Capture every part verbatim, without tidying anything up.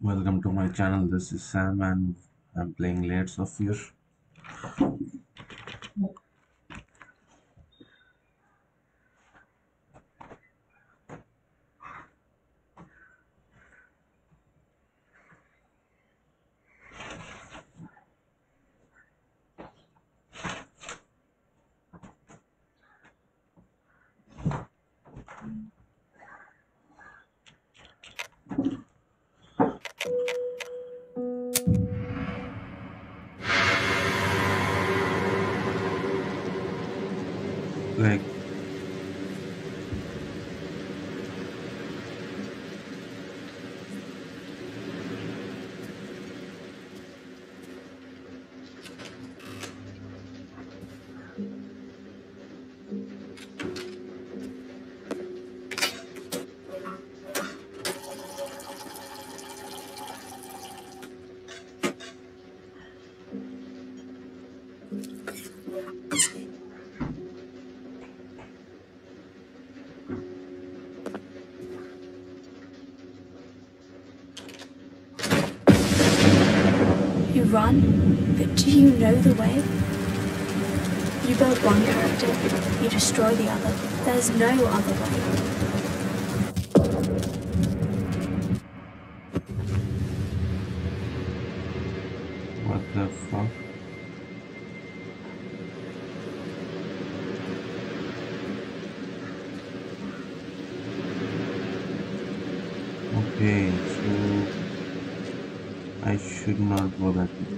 Welcome to my channel. This is Sam and I'm playing Layers of Fear. Like, You run, but do you know the way? You build one character, you destroy the other. There's no other way. what the fuck? Okay, so I should not go that way.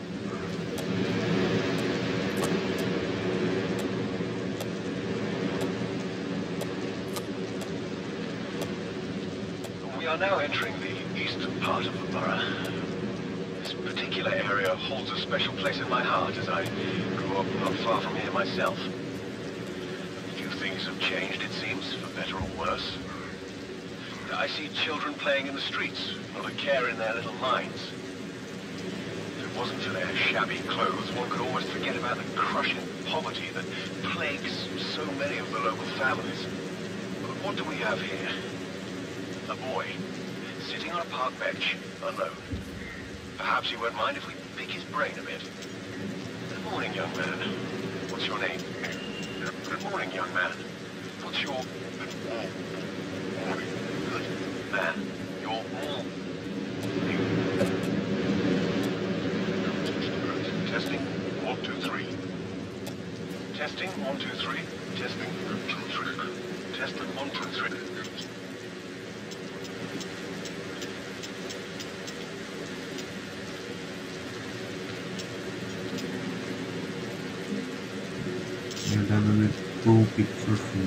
We are now entering the eastern part of the borough. This particular area holds a special place in my heart as I grew up not far from here myself. A few things have changed, it seems, for better or worse. I see children playing in the streets, not a care in their little minds. If it wasn't for their shabby clothes, one could almost forget about the crushing poverty that plagues so many of the local families. But what do we have here? A boy, sitting on a park bench, alone. Perhaps you won't mind if we pick his brain a bit. Good morning, young man. What's your name? Good morning, young man. What's your... Good morning. Good man. Your... Testing, one, two, three. Testing, one, two, three. Testing, one, two, three. Testing, one, two, three. You're done with two pictures here.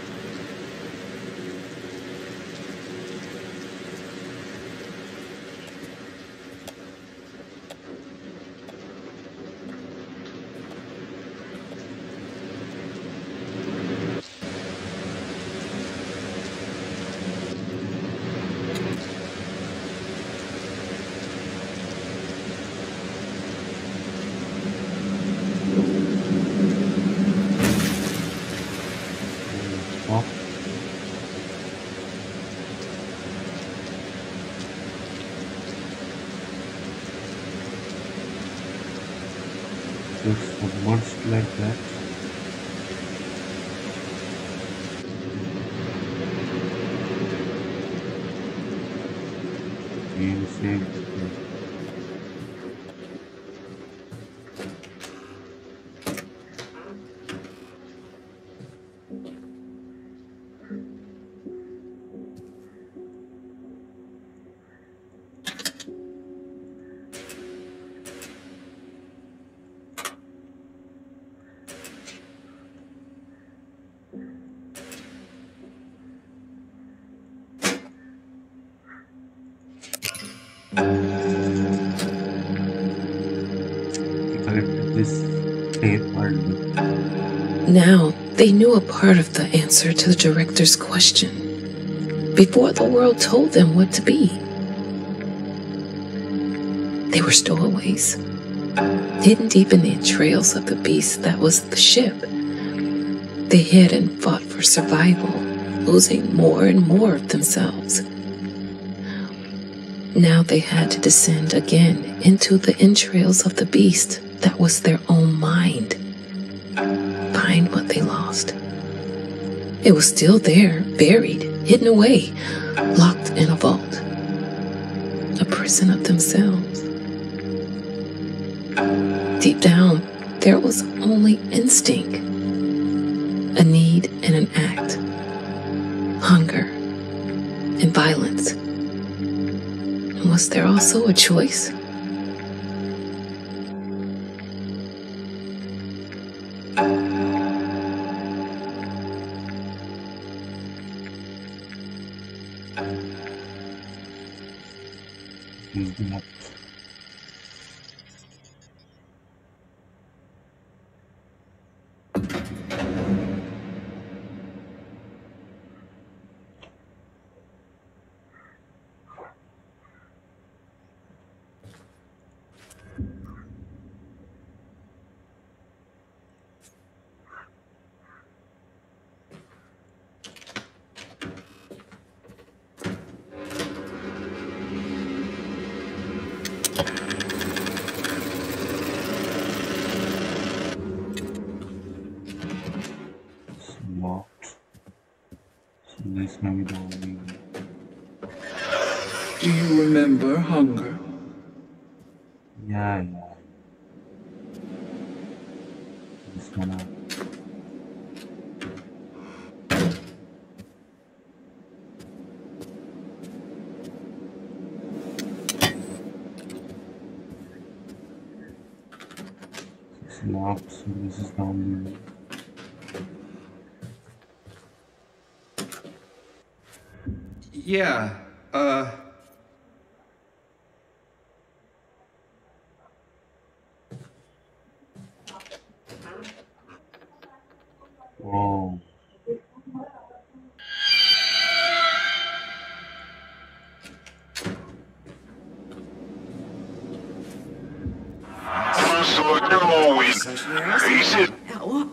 Off. Just submerged like that. Game saved. We collected this tape hardly. Now, they knew a part of the answer to the director's question before the world told them what to be. They were stowaways, hidden deep in the entrails of the beast that was the ship. They hid and fought for survival, losing more and more of themselves. Now they had to descend again into the entrails of the beast that was their own mind. Find what they lost. It was still there, buried, hidden away, locked in a vault. A prison of themselves. Deep down, there was only instinct, a need and an act, hunger and violence. And was there also a choice? Is that locked? So this may be the only way. Do you remember hunger? Yeah, yeah. Just gonna it's locked, so this is the only way. Yeah, uh... Whoa. So you're always easy. What?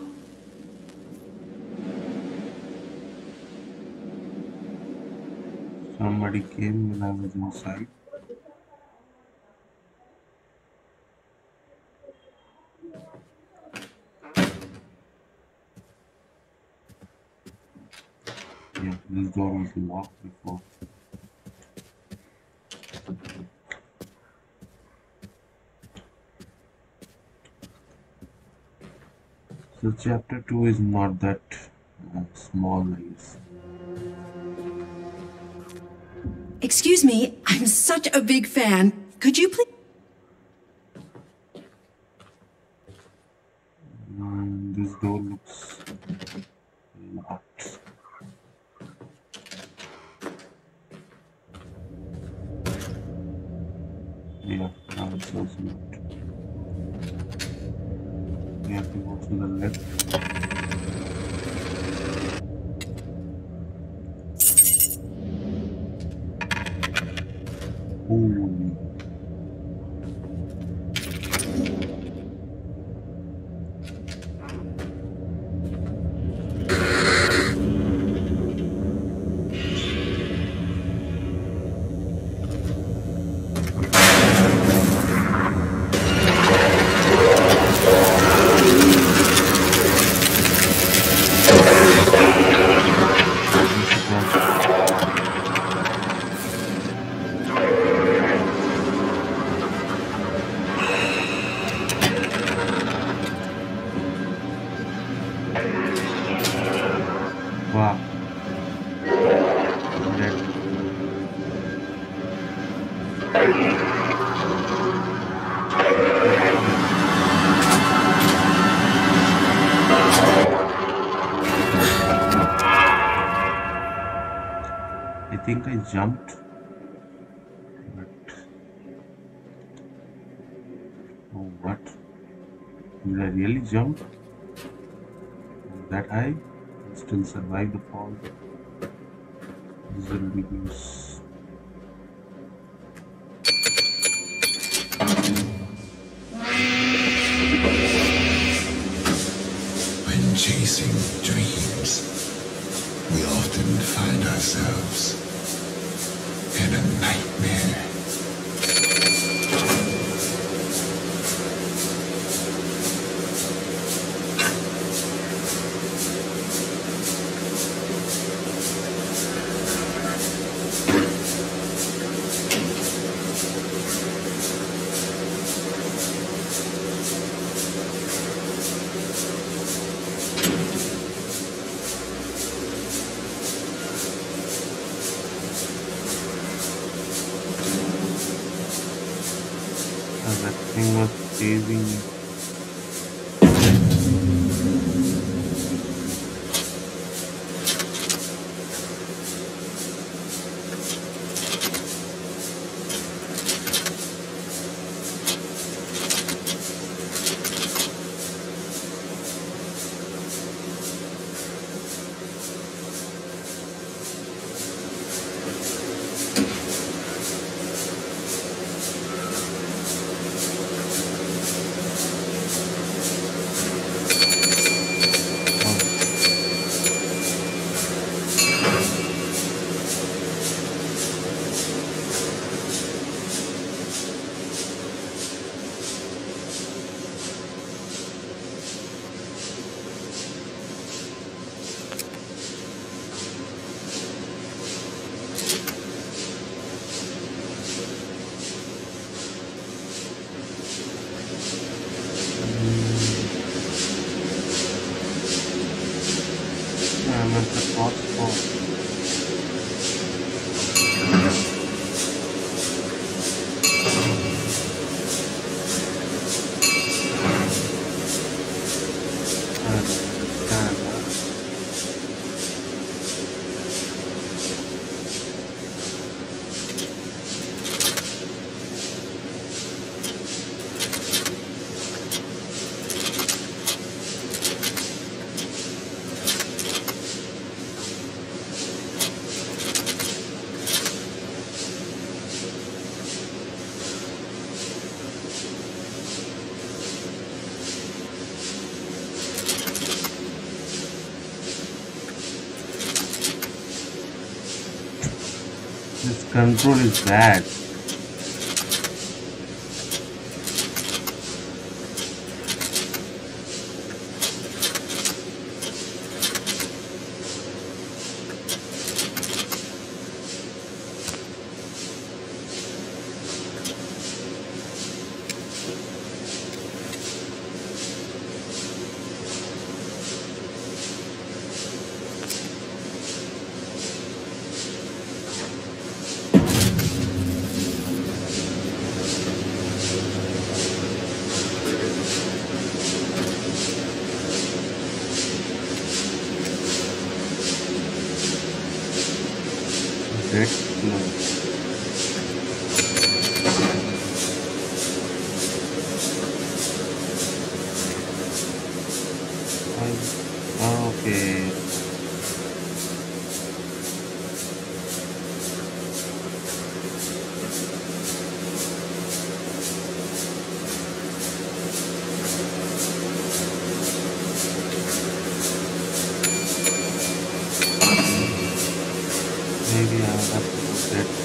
Somebody came when I was inside. Yeah, this door was locked before. So chapter two is not that uh, small, I guess. Excuse me, I'm such a big fan. Could you please? Mm, this door looks locked. Yeah, now it's also locked. We have to go to the left. Holy. Wow. Dead. I think I jumped, but oh, what? Did I really jump that high? Still survive the fall. This will be use. When chasing dreams, we often find ourselves in a nightmare. that thing was chasing me. I'm at the top spot. This control is bad. That's no. Okay. Maybe I'll have to put that.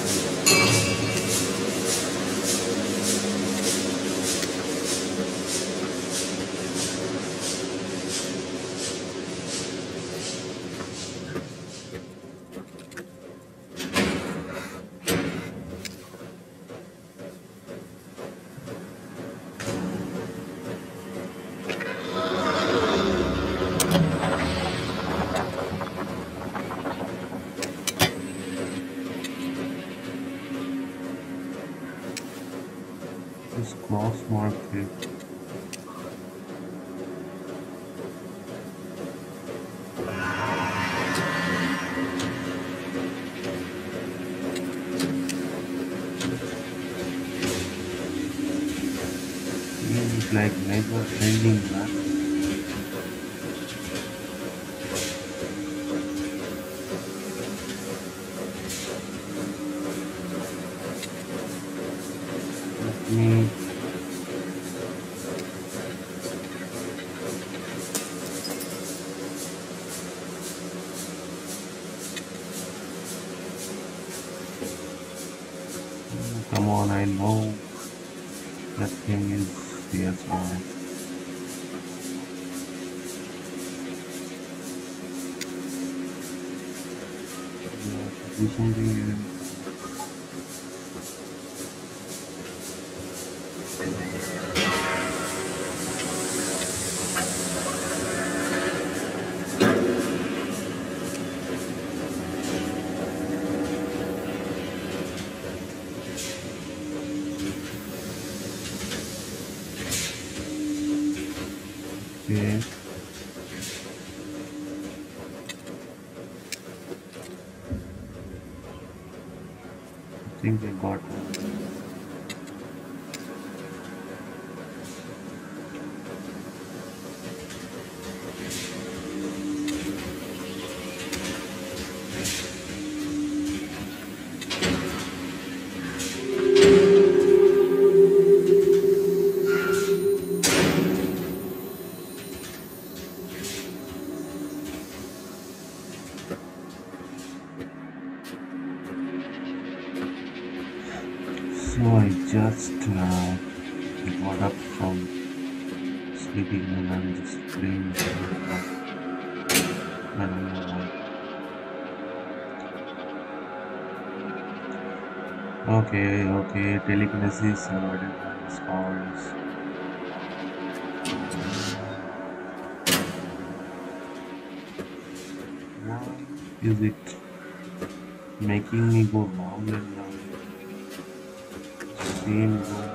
This cross mark here. It's like never ending that. Me come on, I know that thing is here somewhere. Do something here. Okay. I think I got one. So I just uh, got up from sleeping and I'm just playing. I don't know why. Okay, okay, telekinesis awarded by his powers. Why is it making me go round and round? Same room.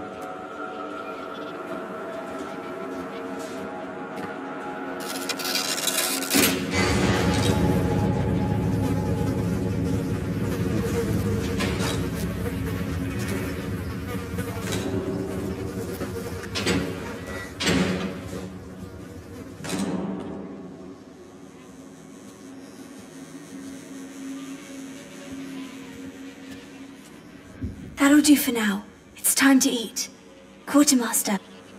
That'll do for now. It's time to eat. Quartermaster.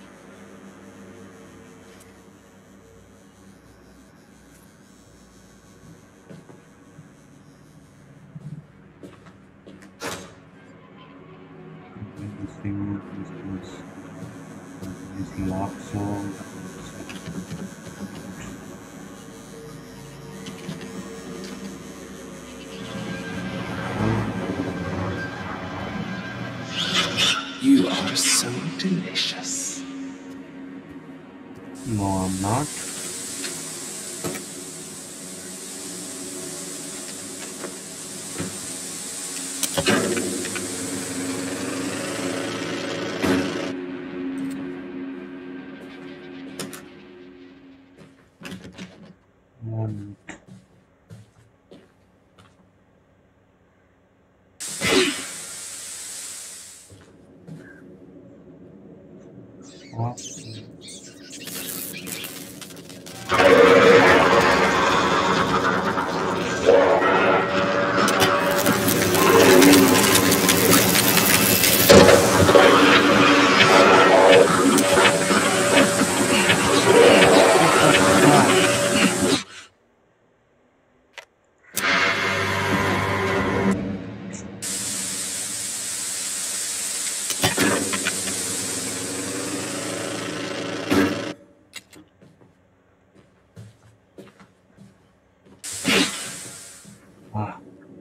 This thing is this is locked, so You are so delicious. no, I'm not. One. What? Ah.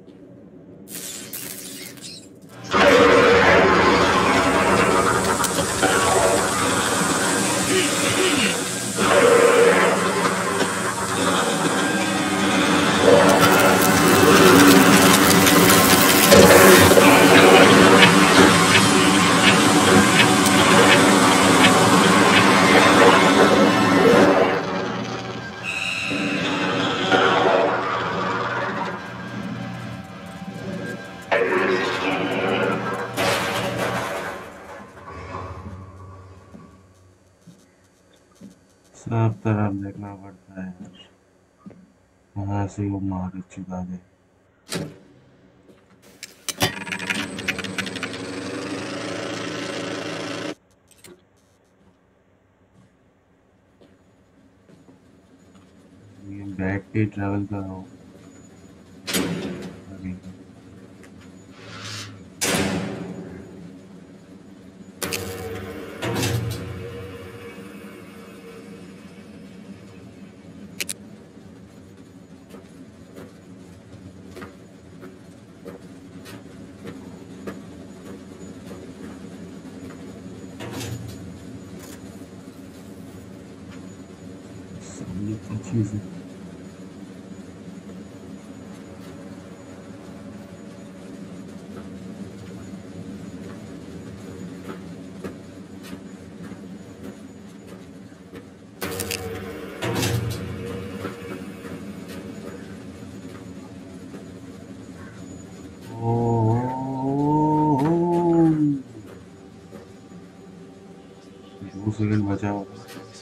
सब तरफ देखना पड़ता है यार, वहां से वो मार चुका दे। ये बैठ के ट्रैवल कर रहा हूँ अभी। सामने क्या चीज़ है? सेकंड बचा होगा।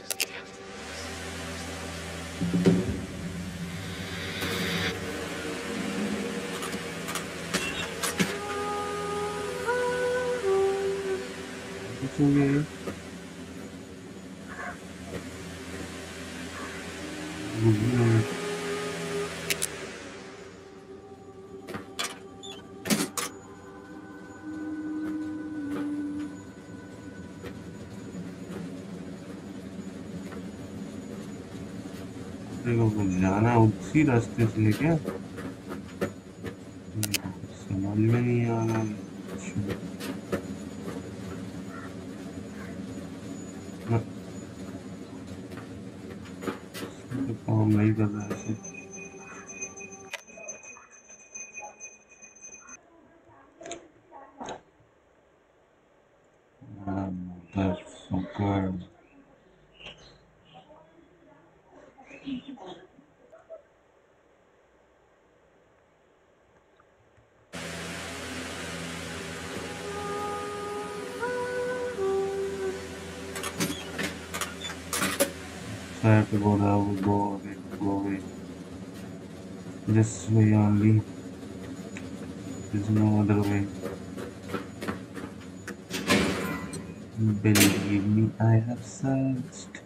कुछ हो गया को जाना उसी रास्ते से है क्या? समझ में नहीं आ रहा। काम नहीं कर रहा है। Motherfucker. I have to go now, go away, go away. This way only. There's no other way. Believe me, I have searched.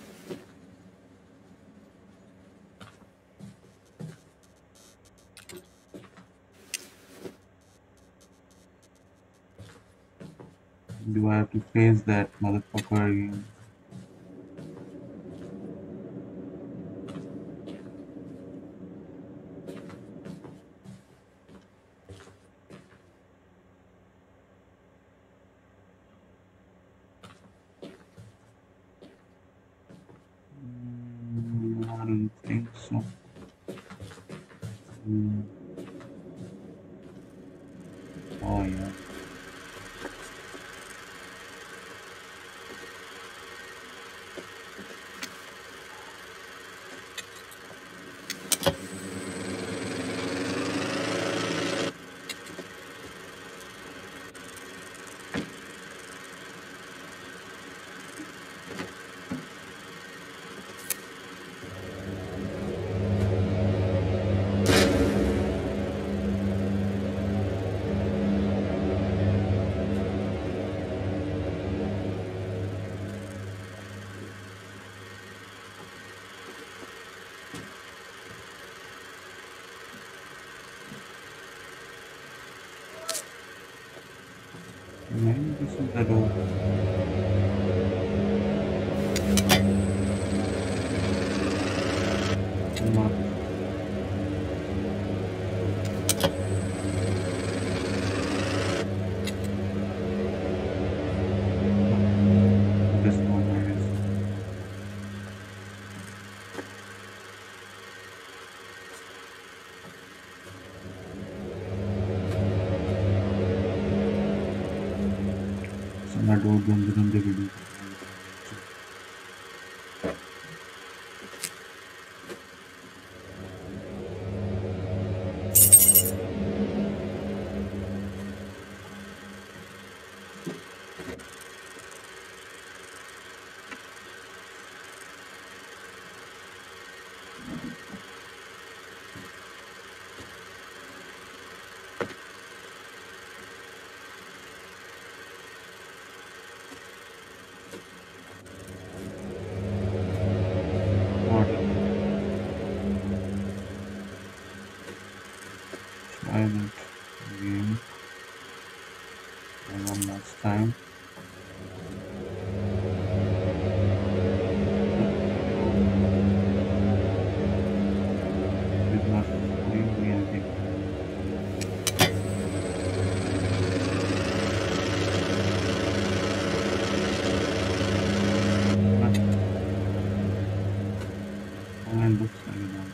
Do I have to face that motherfucker again? I don't think so. Mm. Oh yeah. Maybe this is the door. Not. This one, I guess. मैं दो गंदे गंदे video silent again and one last time. Did not leave me anything. And looks like that.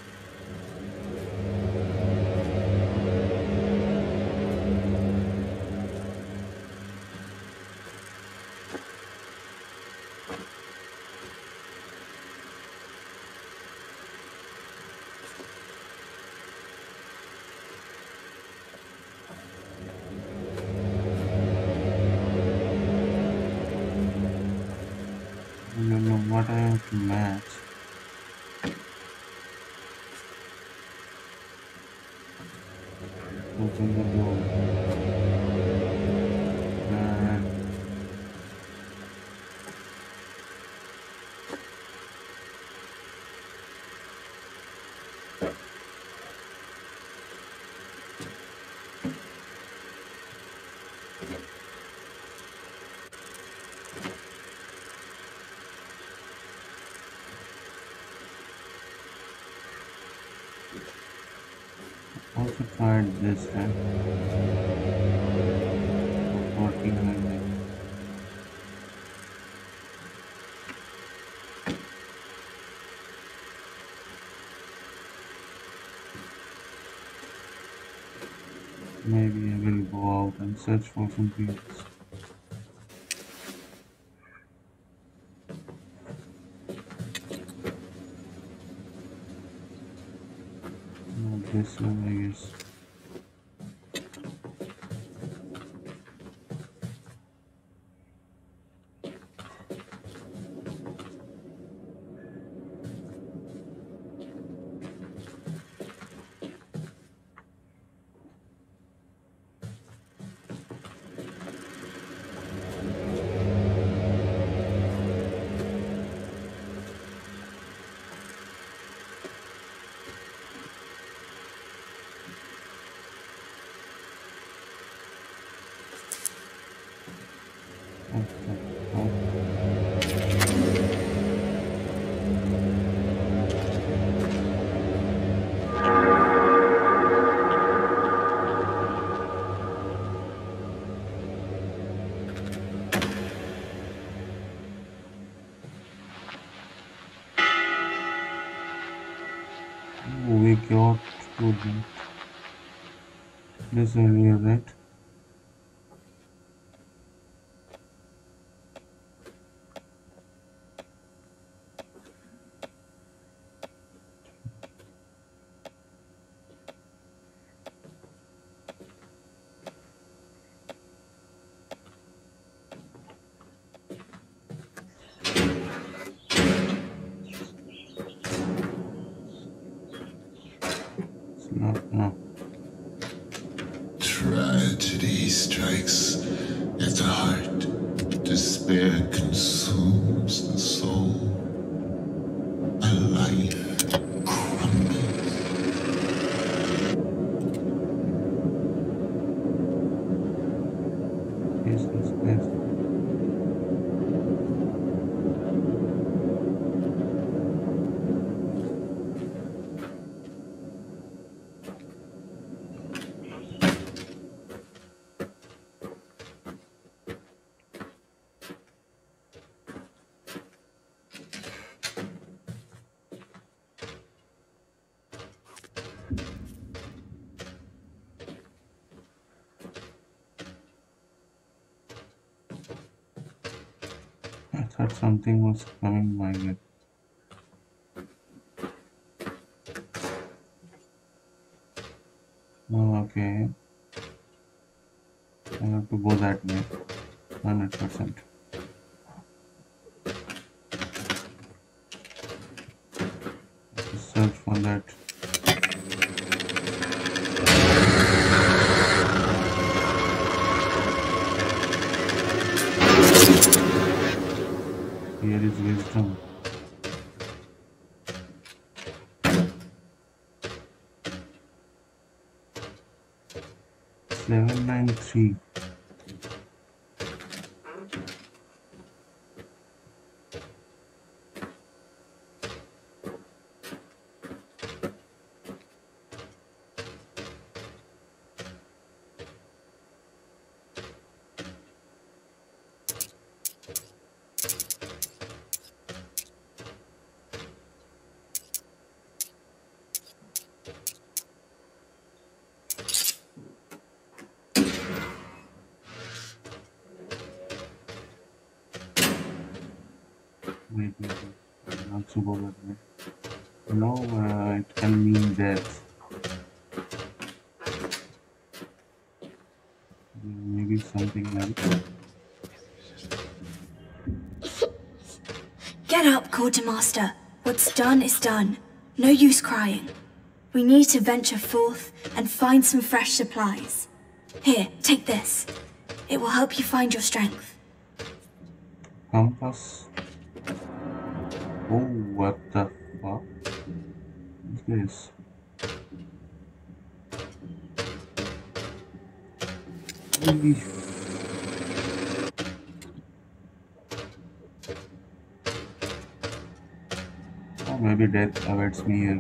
not match. Open the door. And also tried this time. Working on it. Maybe I will go out and search for some beads. Not this one, I guess. We got to the this area, right? It's not, no. Tragedy strikes at the heart. Despair consumes the soul. A life crumbles. Yes, yes, yes. I thought something was coming my way. Oh, okay. I have to go that way. one hundred percent. Search for that. Here is wisdom. seven nine three. Wait, wait, wait. Not to go that way. No, uh, it can mean death. Maybe something else. Get up, Quartermaster. What's done is done. No use crying. We need to venture forth and find some fresh supplies. Here, take this. It will help you find your strength. Compass. Oh, what the fuck is this? Holy. Oh, maybe death awaits me here.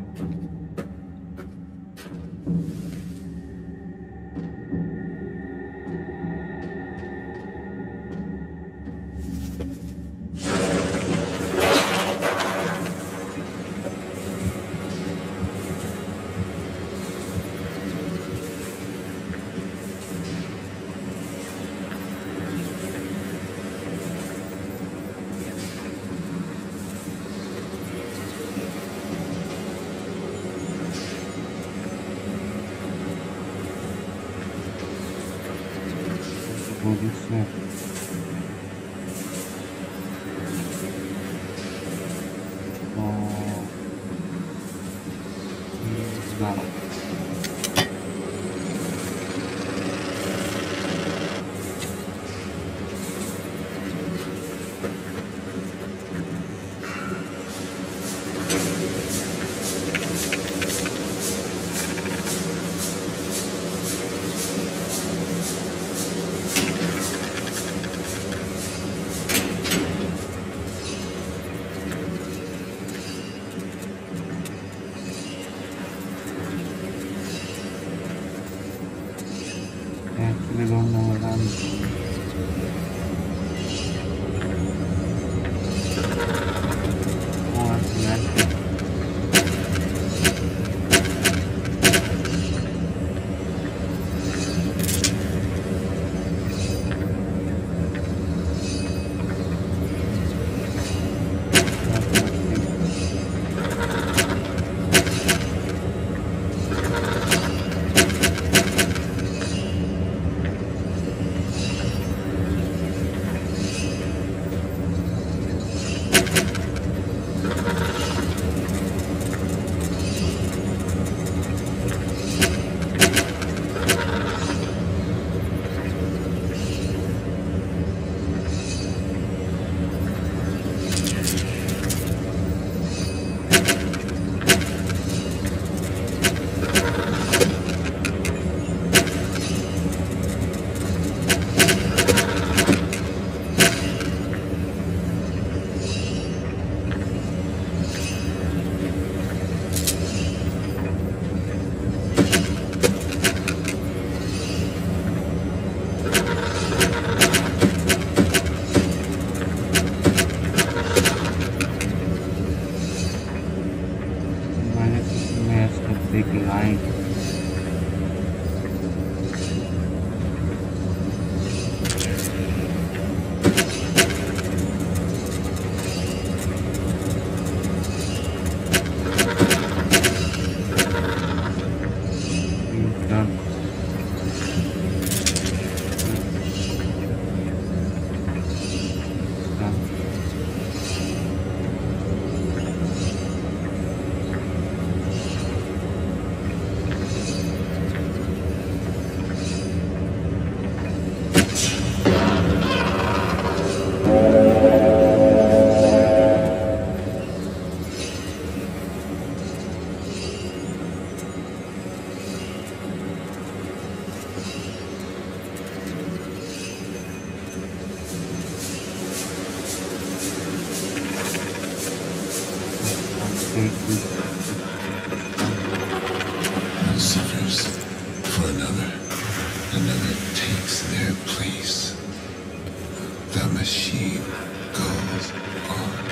Go this way. Oh, he's gone. Actually don't know what I'm doing. Oh, I'm flashing. Big line. He's done. Done. One suffers for another. Another takes their place. The machine goes on.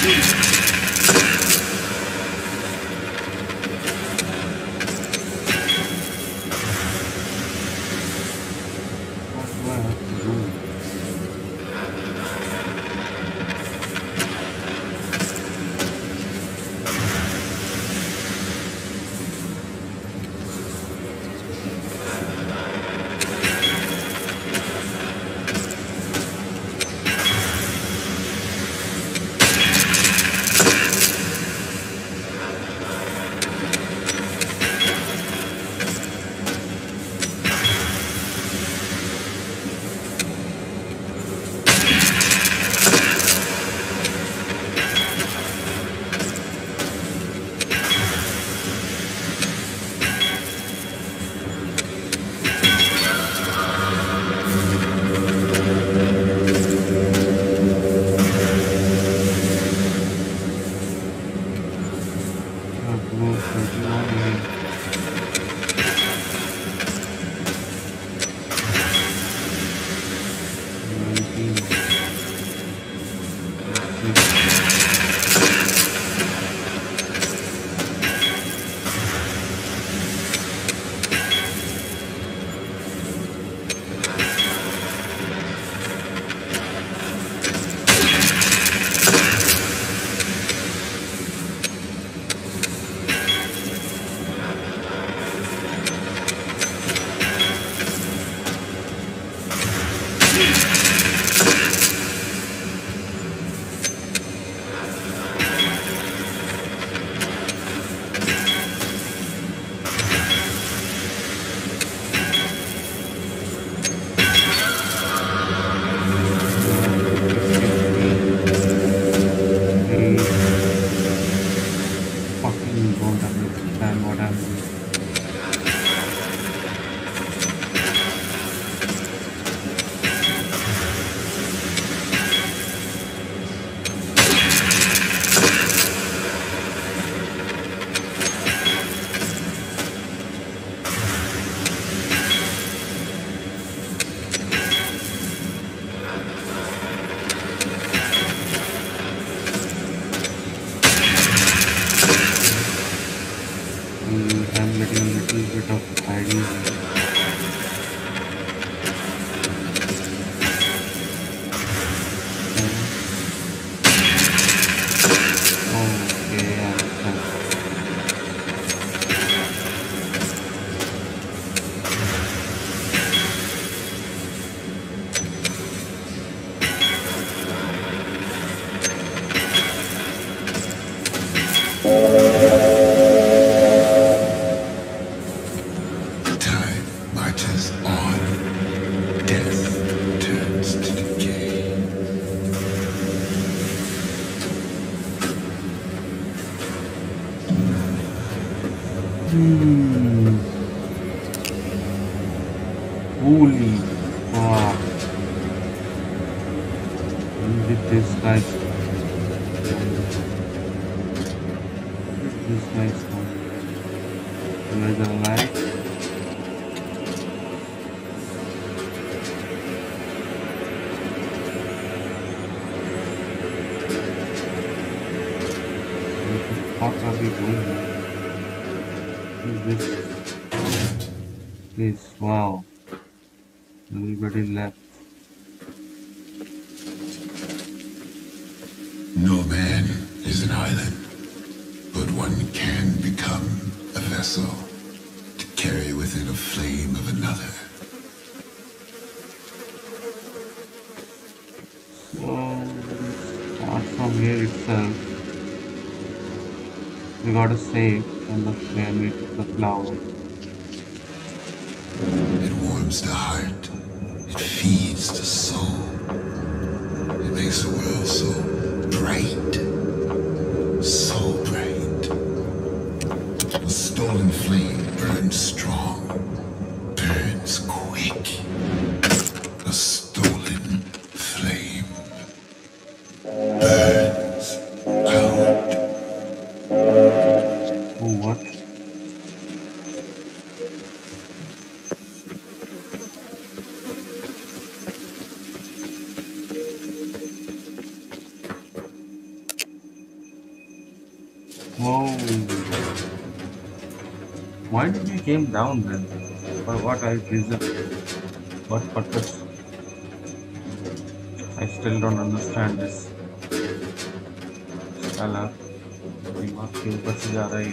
Hmm. Holy fuck. When did this guy When did this guy start? Another light? What the fuck are we doing here? This place, wow, everybody left. No man is an island, but one can become a vessel to carry within a flame of another. So, start from here itself. We gotta save and the flame it the flower. It warms the heart. It feeds the soul. It makes the world so bright. So bright. A stolen flame burns strong. Burns quick. A stolen flame burns out. Oh, what? Whoa. Why did we came down then? For what I reason? What purpose? I still don't understand this. साला दिमाग के ऊपर से जा रहा है।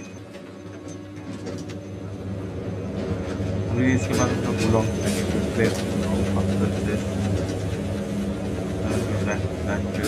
अभी इसके बाद अपना blog play after this. Back, back to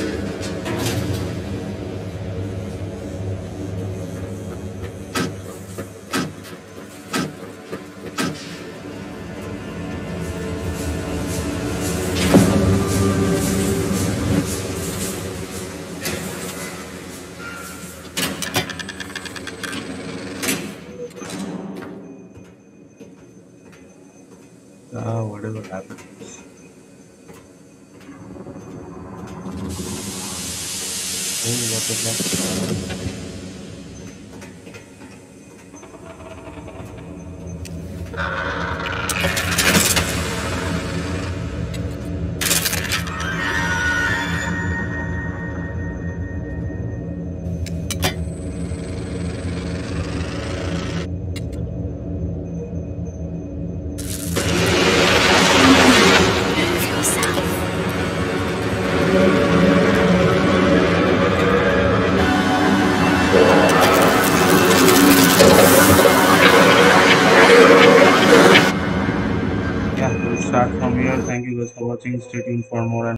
uh, whatever happens. Oh, what is that? Yeah, we'll start from here. Thank you guys for watching. Stay tuned for